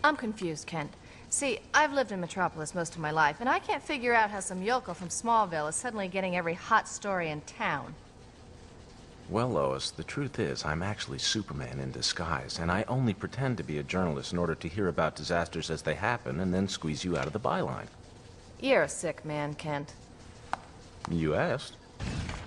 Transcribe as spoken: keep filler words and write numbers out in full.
I'm confused, Kent. See, I've lived in Metropolis most of my life, and I can't figure out how some yokel from Smallville is suddenly getting every hot story in town. Well, Lois, the truth is, I'm actually Superman in disguise, and I only pretend to be a journalist in order to hear about disasters as they happen and then squeeze you out of the byline. You're a sick man, Kent. You asked.